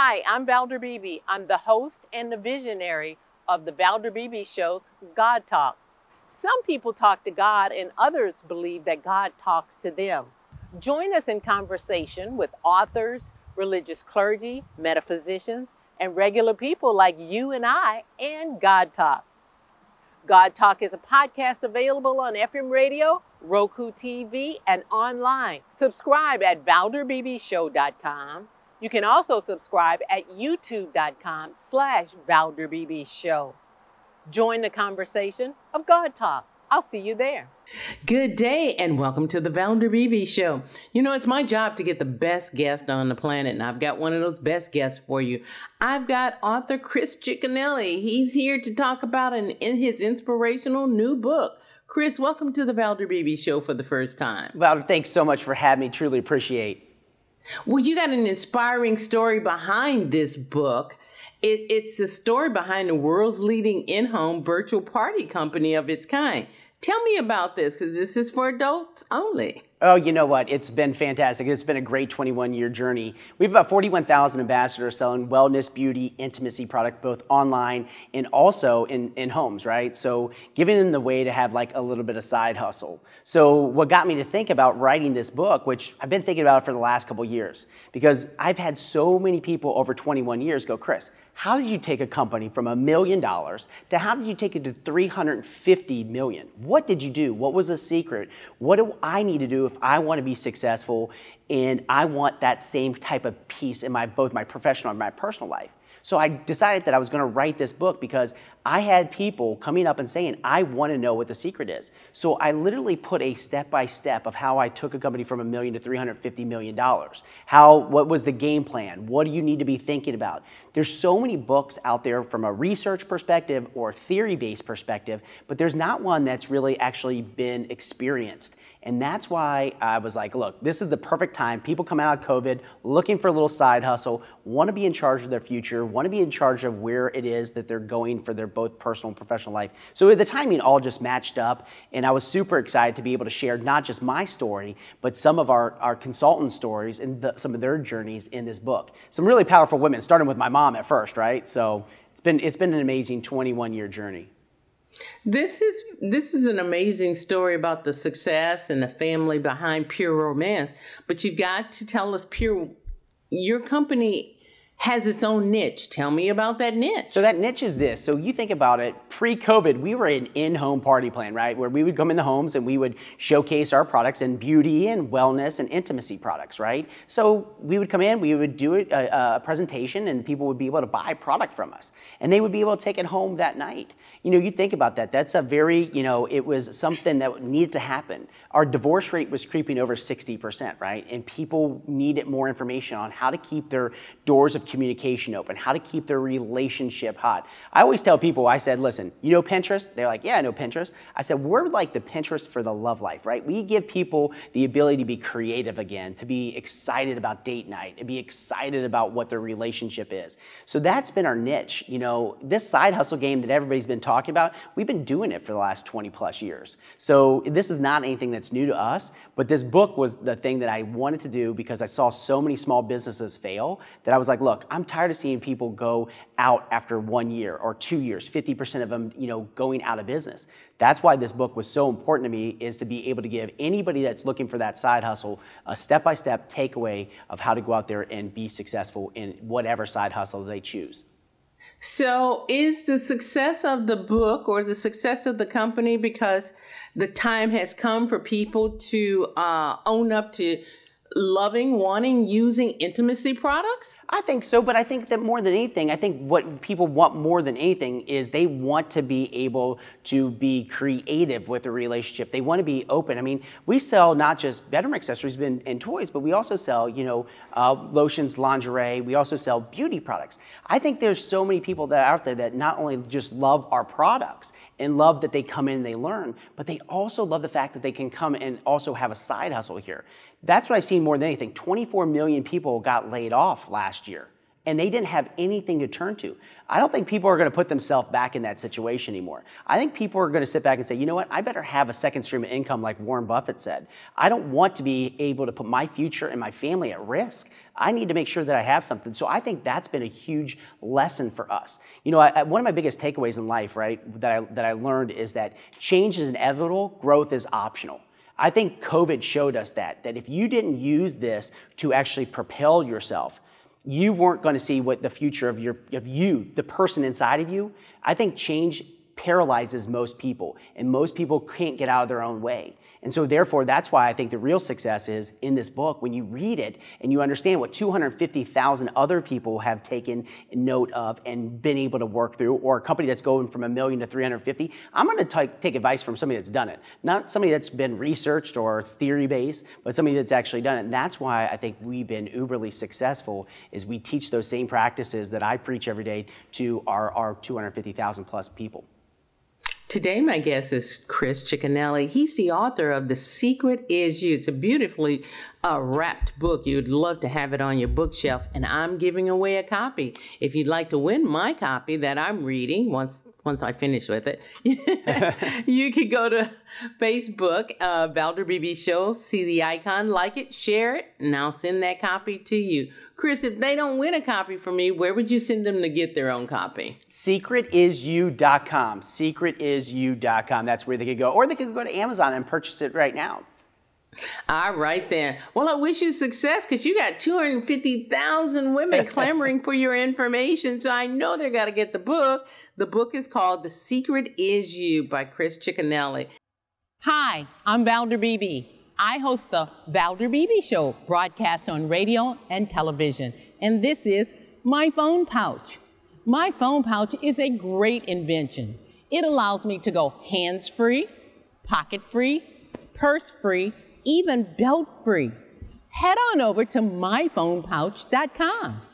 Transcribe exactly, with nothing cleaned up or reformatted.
Hi, I'm Valder Beebe. I'm the host and the visionary of the Valder Beebe Show's God Talk. Some people talk to God and others believe that God talks to them. Join us in conversation with authors, religious clergy, metaphysicians, and regular people like you and I and God Talk. God Talk is a podcast available on F M radio, Roku T V, and online. Subscribe at valder beebe show dot com. You can also subscribe at youtube.com slash Valder Beebe Show. Join the conversation of God Talk. I'll see you there. Good day and welcome to the Valder Beebe Show. You know, it's my job to get the best guest on the planet, and I've got one of those best guests for you. I've got author Chris Cicconelli. He's here to talk about an, in his inspirational new book. Chris, welcome to the Valder Beebe Show for the first time. Valder, thanks so much for having me. Truly appreciate. Well, you got an inspiring story behind this book. It, it's the story behind the world's leading in-home virtual party company of its kind. Tell me about this, because this is for adults only. Oh, you know what? It's been fantastic. It's been a great twenty-one year journey. We have about forty-one thousand ambassadors selling wellness, beauty, intimacy product, both online and also in, in homes, right? So giving them the way to have like a little bit of side hustle. So what got me to think about writing this book, which I've been thinking about for the last couple of years, because I've had so many people over twenty-one years go, Chris, how did you take a company from a million dollars to how did you take it to three hundred fifty million? What did you do? What was the secret? What do I need to do if I want to be successful and I want that same type of peace in my both my professional and my personal life? So I decided that I was going to write this book because I had people coming up and saying, I want to know what the secret is. So I literally put a step-by-step of how I took a company from a million to three hundred fifty million dollars. How, what was the game plan? What do you need to be thinking about? There's so many books out there from a research perspective or theory-based perspective, but there's not one that's really actually been experienced. And that's why I was like, look, this is the perfect time. People come out of COVID looking for a little side hustle, want to be in charge of their future, want to be in charge of where it is that they're going for their both personal and professional life. So the timing all just matched up, and I was super excited to be able to share not just my story, but some of our, our consultant stories and the, some of their journeys in this book. Some really powerful women, starting with my mom at first, right? So it's been, it's been an amazing twenty-one year journey. This is this is an amazing story about the success and the family behind Pure Romance, but you've got to tell us, Pure, your company has its own niche. Tell me about that niche. So that niche is this. So you think about it, pre-COVID, we were an in-home party plan, right? Where we would come into homes and we would showcase our products in beauty and wellness and intimacy products, right? So we would come in, we would do a, a presentation, and people would be able to buy product from us. And they would be able to take it home that night. You know, you think about that. That's a very, you know, it was something that needed to happen. Our divorce rate was creeping over sixty percent, right? And people needed more information on how to keep their doors of communication open, how to keep their relationship hot. I always tell people, I said, listen, you know Pinterest? They're like, yeah, I know Pinterest. I said, we're like the Pinterest for the love life, right? We give people the ability to be creative again, to be excited about date night, to be excited about what their relationship is. So that's been our niche. You know, this side hustle game that everybody's been talking about, we've been doing it for the last twenty plus years. So this is not anything that's new to us, but this book was the thing that I wanted to do because I saw so many small businesses fail that I was like, look, I'm tired of seeing people go out after one year or two years, fifty percent of them, you know, going out of business. That's why this book was so important to me, is to be able to give anybody that's looking for that side hustle a step-by-step takeaway of how to go out there and be successful in whatever side hustle they choose. So is the success of the book or the success of the company because the time has come for people to uh, own up to loving, wanting, using intimacy products? I think so, but I think that more than anything, I think what people want more than anything is they want to be able to be creative with a relationship. They want to be open. I mean, we sell not just bedroom accessories and, and toys, but we also sell, you know, uh, lotions, lingerie. We also sell beauty products. I think there's so many people that are out there that not only just love our products and love that they come in and they learn, but they also love the fact that they can come and also have a side hustle here. That's what I've seen more than anything. twenty-four million people got laid off last year. and they didn't have anything to turn to. I don't think people are going to put themselves back in that situation anymore. I think people are going to sit back and say, you know what, I better have a second stream of income like Warren Buffett said. I don't want to be able to put my future and my family at risk. I need to make sure that I have something. So I think that's been a huge lesson for us. You know, I, I, one of my biggest takeaways in life, right, that I, that I learned is that change is inevitable, growth is optional. I think COVID showed us that, that if you didn't use this to actually propel yourself, you weren't going to see what the future of your of you, the person inside of you. I think change paralyzes most people, and most people can't get out of their own way. And so therefore, that's why I think the real success is in this book, when you read it and you understand what two hundred fifty thousand other people have taken note of and been able to work through, or a company that's going from a million to three hundred fifty, I'm going to take advice from somebody that's done it. Not somebody that's been researched or theory-based, but somebody that's actually done it. And that's why I think we've been uberly successful, is we teach those same practices that I preach every day to our, our two hundred fifty thousand plus people. Today, my guest is Chris Cicchinelli. He's the author of The Secret Is You. It's a beautifully uh, wrapped book. You'd love to have it on your bookshelf, and I'm giving away a copy. If you'd like to win my copy that I'm reading once once I finish with it, you can go to Facebook, uh, Valder Beebe Show, see the icon, like it, share it, and I'll send that copy to you. Chris, if they don't win a copy from me, where would you send them to get their own copy? secret is you dot com. secret is you dot com. That's where they could go. Or they could go to Amazon and purchase it right now. All right, then. Well, I wish you success, because you got two hundred fifty thousand women clamoring for your information, so I know they're got to get the book. The book is called The Secret Is You by Chris Cicchinelli. Hi, I'm Valder Beebe. I host the Valder Beebe Show, broadcast on radio and television. And this is my phone pouch. My phone pouch is a great invention. It allows me to go hands-free, pocket-free, purse-free, even belt-free. Head on over to my phone pouch dot com.